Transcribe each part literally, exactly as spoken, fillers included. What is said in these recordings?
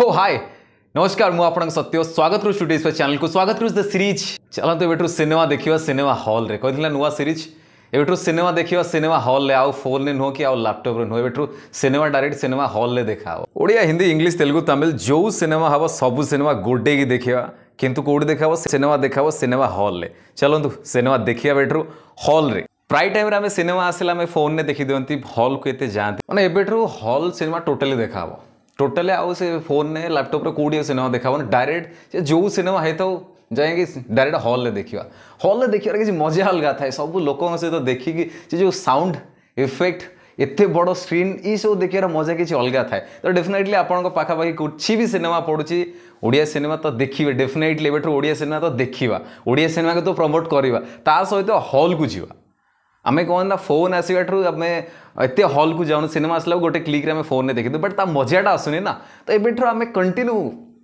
सो हाय नमस्कार मु आपन सत्य स्वागत करू स्टूडियो चैनल को स्वागत करू द सीरीज चलते एबेठू सिनेमा देखिवा सिनेमा हॉल रे कहथिला नुवा सीरीज एबेठू सिनेमा देखिवा सिनेमा हॉल रे आउ फोन ने नुह कि आउ लैपटॉप रे नुह एबेठू सिनेमा डायरेक्ट सिनेमा हॉल रे देखाओ ओडिया हिंदी इंग्लिश तेलुगु तमिल जो सिनेमा हवा सब सिनेमा गोटे की देखिवा किंतु कोड देखाबो सिनेमा देखाबो सिनेमा हॉल रे चलंतु सिनेमा देखिया बेठरू हॉल रे प्राय टाइम रे हमें सिनेमा आसिला में फोन ने देखि दियंती हॉल को एते जानती माने एबेठरू हॉल सिनेमा टोटली देखाबो टोटली आउ से फोन ने लैपटॉप रे कोडी सिनेमा देखाबो डायरेक्ट जो सिनेमा है तो जाएंगे डायरेक्ट हॉल रे देखिवा हॉल रे देखिया किसी मजा अलग थाए सब लोकों से तो देखि कि जो साउंड इफेक्ट एते बड़ स्क्रीन ई सब देखियार मजा किसी अलग थाए तो डेफिनेटली आपन को पाखा पाखी कुछ भी सिनेमा पड़ुची ओडिया सिनेमा तो देखिए डेफिनेटली एबेठू ओडिया सिनेमा तो देखिवा ओडिया सिनेमा को तो प्रमोट करवा ता सहित हॉल को जीवा आमे कौन ना फोन आसवाठू आम एत हॉल को जाऊँ सिनेमा आसला गोटे क्लिक रे फोन में देखी बट ता मजाटा आसुनी ना तो एबेठू आम कंटिन्यू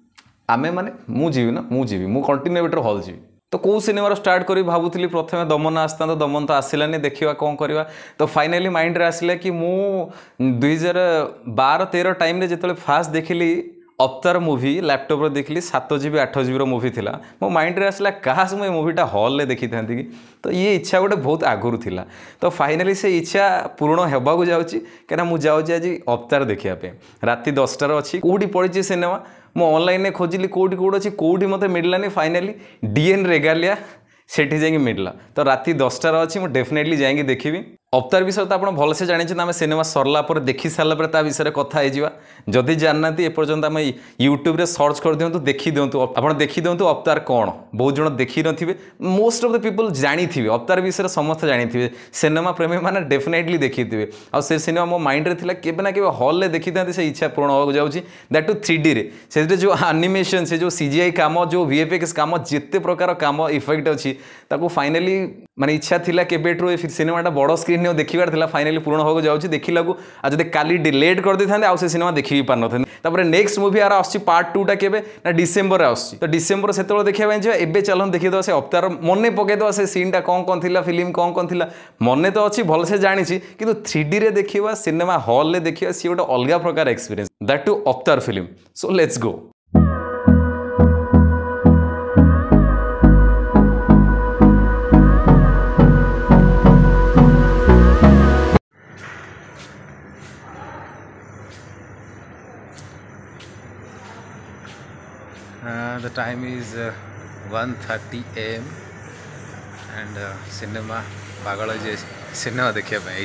आमे माने मु जीवी ना मु जीवी मु कंटिन्यू एबेठू हॉल जीवी तो कौ सिनेमार स्टार्ट करी भावुली प्रथम दमन आसता तो दमन तो आसलानी देखा कौन करवा तो फाइनाली माइंड रे आसला कि मु दुई हजार बार तेरह टाइम रे जिते फास्ट देखिली अवतार मूवी लैपटॉप रे देखली सात जीबी आठ जीबी मूवी थिला मो माइंड रे आसला काश मु मूवीटा हॉल रे देखी था कि तो ये इच्छा गोटे बहुत आगुरी थिला तो फाइनाली से इच्छा पूर्ण होगा जाऊँगी कहीं मु जाऊँगी आज अवतार देखापे राति दसटार अच्छी कौटी पड़ी सिनेमा मु ऑनलाइन खोजिली कौटी कौट अच्छी कौटी मत मिललानी फाइनाली डीएन रेगालिया सेठी जाइए मिलला तो राति दसटार अच्छी मुझे डेफिनेटली जाइए देखी अवतार विषय तो आप भलसे जानी आम सिनेमा सरला पर देखी सारापर ता विषय कथा हो जदि जानना एपर्तंत आम यूट्यूब रे सर्च कर दिंतु देखी दिंतु आप देखी दिंतु अवतार कौन बहुत जन देखी नथिबे मोस्ट ऑफ द पीपल जानी थिबे अवतार विषय समस्त जानी थिबे सिनेमा प्रेमी माने डेफिनेटली देखी थिबे आ से सिनेमा मो माइंड रे थिला केबे ना केबे हॉल रे देखी थांती से इच्छा पूर्ण होगा जाउची दैट टू थ्री डी रे से जो एनिमेशन से जो सीजीआई काम जो वीएफएक्स काम जिते प्रकार काम इफेक्ट अच्छी ताको फाइनाली माने इच्छा थिला केबेट्रो सिनेमाटा बड़ स्क्रीन ने देखिबार थिला फाइनाली पूर्ण होगा जाउची देखिला को आज जदि काली डिलेट कर देथांते आ से सिनेमा देखि पार नथांते तापर नेक्स्ट मूवी आर आछि पार्ट टू टा केबे ना डिसेंबर रे आछि तो डिसेंबर सेतलो देखिया पय जे एबे चलन देखि दो से अवतार मने पके दो से सीन टा कोन कोन थिला फिल्म कोन कोन थिला मने तो अछि भल से जानि छि किंतु थ्री डी रे देखिबा सिनेमा हॉल रे देखिबा सी गोटे अलग प्रकार experience that too Avatar film so let's go Uh, the time is uh, one thirty a m and uh, cinema पागल जे सिनेमा देखिया पे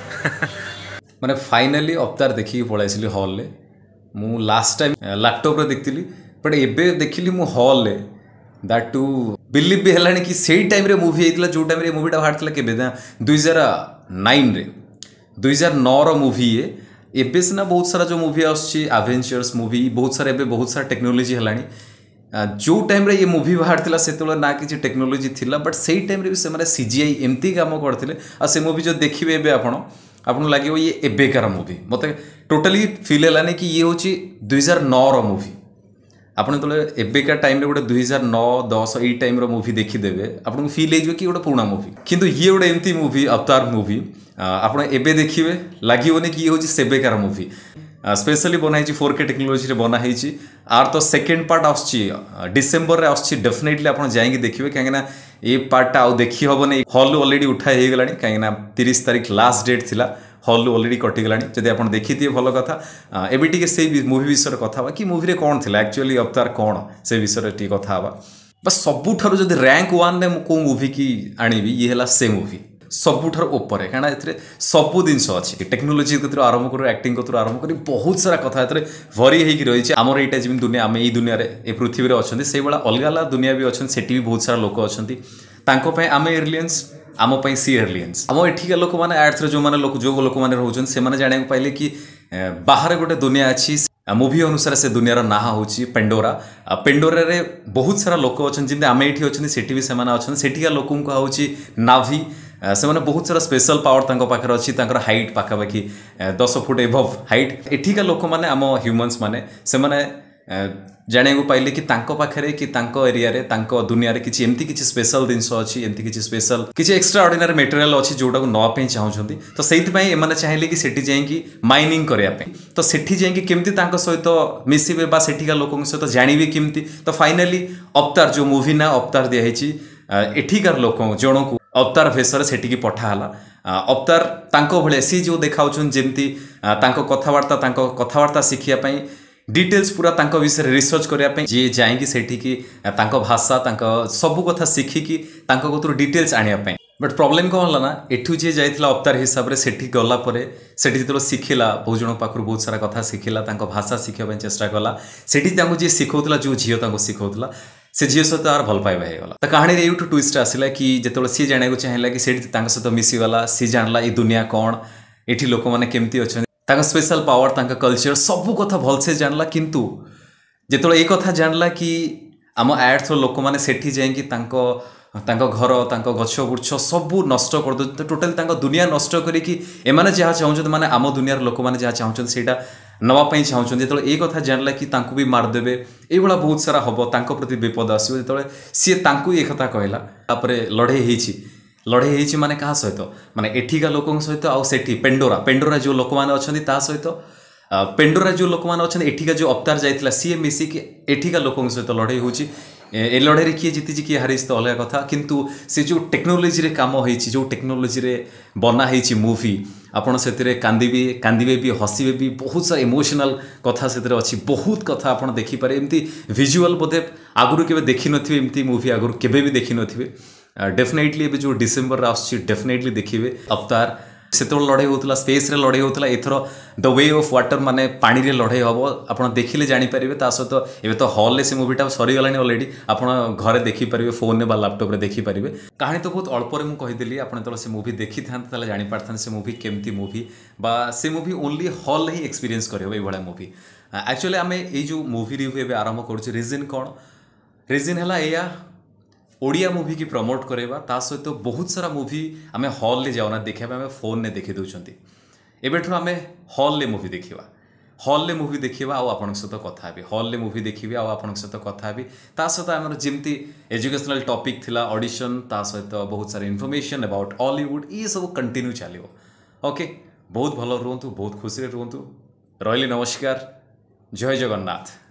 माने फाइनाली अवतार देखी पळाइसिली हॉल ले मु लास्ट टाइम लैपटॉप रे देखतिली बट एबे देखिली मु हॉल ले दैट टू बिलीव भी हलानी कि सेही टाइम रे मूवी हेतला जो टाइम रे मूवीटा बाहरतला केबे दो हज़ार नौ रे दो हज़ार नौ रो मूवी है एबे सिना बहुत सारा जो मूवी आछि एवेंजर्स मूवी बहुत सारा एबे बहुत सारा टेक्नोलोजी हलानी जो टाइम रे ये मूवी बाहर थिला सेतोला ना किछि टेक्नोलोजी थिला बट सेही टाइम रे भी से माने सीजीआई एमती काम करथिले आ से मूवी जो देखिबे एबे आपण आपन लागियो ये एबेकार मूवी मते टोटली फील हलानी कि ये होछि दो हज़ार नौ रो मूवी आपन तले एबेका टाइम रे गोटे दो हज़ार नौ दस ई टाइम रो मूवी देखि देबे आपन को फील हेजो कि गोटे पुराना मूवी किंतु ये गोटे एमती मूवी अवतार मूवी आपन एबे देखिबे लागियोनी कि ये होछि सेबेकार मूवी स्पेशली बनाई फोर के टेक्नोलोजी बना है आर तो सेकेंड पार्ट आसची डिसेंबर रे आसची डेफिनेटली आप जाइए देखिए कहीं ये पार्टा आउ देखी हेन हॉल ऑलरेडी उठा हो गला कहीं तीस तारीख लास्ट डेट थिला हॉल ऑलरेडी कटिगला जदि आप देखी थी भल कथा एबे टिके से मूवी विषय कथा कि मूवी कौन थिला एक्चुअली अवतार कौन से विषय टी कथा बस सबुठार जदि रैंक वन ने कौ मूवी की आनी ये है से मूवी सबुठार ऊपर है कहीं ए सबू जिनस अच्छी टेक्नोलोजी कतु आरंभ कर एक्टिंग कतु आरंभ कर बहुत सारा कथा ए भरी होगी रही आमर यहाँ जमी दुनिया आम ये दुनिया ये पृथ्वी अच्छा से भाई अलग अलग दुनिया भी अच्छा से भी बहुत सारा लोक अच्छा आम एलियंस आमपाई सी एलियंस आम एठिका लोक मैंने आर्थ जो मैंने लोक जो लोक मैंने रोचन से जाना पाइले कि बाहर गोटे दुनिया अच्छी मूवी अनुसार से दुनियार ना हूँ पेंडोरा पेंडोरा रे बहुत सारा लोक अच्छा जमी आम ये अच्छे सेठी भी से अच्छा सेठिका लोक हूँ नाभि से मैंने बहुत सारा स्पेशल पावर तांको पाखर अच्छी हाइट पाखापाखि दस फुट एभव हाइट एठिका लोक मैंने आम ह्यूमन्स मैंने से मैंने जाने को पाइले कि तांको पाखरे कि तांको एरिया रे तांको दुनिया रे किछि एमती किछि स्पेशल जिंस अछि एमती किछि स्पेशल किछि एक्स्ट्रा ऑर्डिनरी मटेरियल अछि जोटा को नवा पे चाहउछंती तो सेति पई एमाने चाहिले कि सेठी जाई कि माइनिंग करिया पे तो सेठी जाई कि केमती तांको सहित मिसिबे बा सेठीका लोकन सहित जानिबे केमती तो फाइनली अवतार जो मूवी ना अवतार दिया हेछि एठीकार लोक जणो को अवतार भेसर सेठी की पठा हला अवतार तांको भले सी जो देखाउछन जेमती तांको कथावार्ता तांको कथावार्ता शिखिया पई डिटेल्स पूरा तांको विषय रिसर्च करिया पे जे जाएंगी सेठी की तांको भाषा तांको सब कथा शिखी की तांको कोतरो डिटेल्स आनिया पे बट प्रॉब्लम कौन होला ना एठू जे जाइथिला अवतार हिसाब रे सेठी गला परे सेठी जतो शिखिला बहुत जण पाखरु बहुत सारा कथा शिखिला तांको भाषा शिखिया पे चेष्टा कला सेठी तांको जे सिखौतला जो झियो तांको सिखौतला से झियो सहित तार भल पाइबा हे गला त कहानी रे यूट्यू ट्विस्ट आसिला कि जेतोले सी जाने को चाहिला कि सेठी तांको सहित मिसी वाला सी जानला ई दुनिया कोन एठी लोक माने केमती अछन तांका स्पेशल पावर तांका कल्चर सब कथा भलसे जानला किंतु जेतोले ए कथा जानला कि आम एड थ्रो लोक माने सेठी जाएंगी तांको तांको घर तांको गछ गुच्छ सब नष्ट कर दो टोटल तांको दुनिया नष्ट करी कि एमाने जहा चाहउछन माने आम दुनियार लोक माने जहा चाहउछन सेटा नवा पई चाहउछन जेतोले ए कथा जानला कि तांको भी मार देबे ए बळा बहुत सारा हबो तांको प्रति विपद आसीबो जेतोले सी तांको ए कथा कहला तापरे लढे हेछि लड़े होती माने क्या सहित माने एठिका लोक सहित आउ सेठी पेंडोरा पेंडोरा जो लोक मैंने अच्छा ता सहित पेंडोरा जो लोक मैंने अच्छा एठिका जो अवतार जाइला सी मिसिकी एठिका लोक सहित लड़े होची ए लड़े किए जीति किए हारी तो अलग कथा किंतु से जो टेक्नोलोजी रे काम होइछि जो टेक्नोलोजी रे बना होइछि मूवी आपण से कांदिबे कांदिबे भी हसीबे भी बहुत सारा इमोशनल कथा से अच्छी बहुत कथा आप देखिपारे एमती विजुअल बोधे आगुरी केबे देखि नथिबे एमती मूवी आगुरी केबे भी देखि नथिबे डेफिनेटली एबे जो डिसेंबर आछि डेफिनेटली देखिबे अवतार से लड़े होता स्पेस रे लड़े होता Avatar the way of water माने पानी रे लड़े हम आप देखिले जानीपारे ता सहित एवं तो हॉल ले से मूवीटा सरीगला अलरेडी आप घरे देखिपारे फोन बा लैपटॉप रे देखिपारे कहानी तो बहुत अल्प मुझे कहीदेली आप से मूवी देखी था जापार से मूवी केमती मूवी बा से मूवी ओनली हॉल ही एक्सपीरियंस कर भाया मूवी एक्चुअली आम ये जो मूवी रिव्यू आरंभ करुचे रिजन कौन रिजन है या ओडिया मूवी की प्रमोट करवा ता सहित तो बहुत सारा मूवी आम हॉल ले जाऊना देखा आम फोन ने देखी दौरान एवं आम हॉल ले मूवी देखा हॉल ले मूवी देखा आपण सहित कथा भी हॉल ले मूवी देखी आपण सहित कथा भी ता सहित आम जमी एजुकेशनल टॉपिक थिला ऑडिशन ता सहित बहुत सारा इनफॉरमेशन अबाउट हॉलीवुड ये सब कंटिन्यू चलो ओके बहुत भल रुहतु बहुत खुशी रुहतु रही नमस्कार जय जगन्नाथ।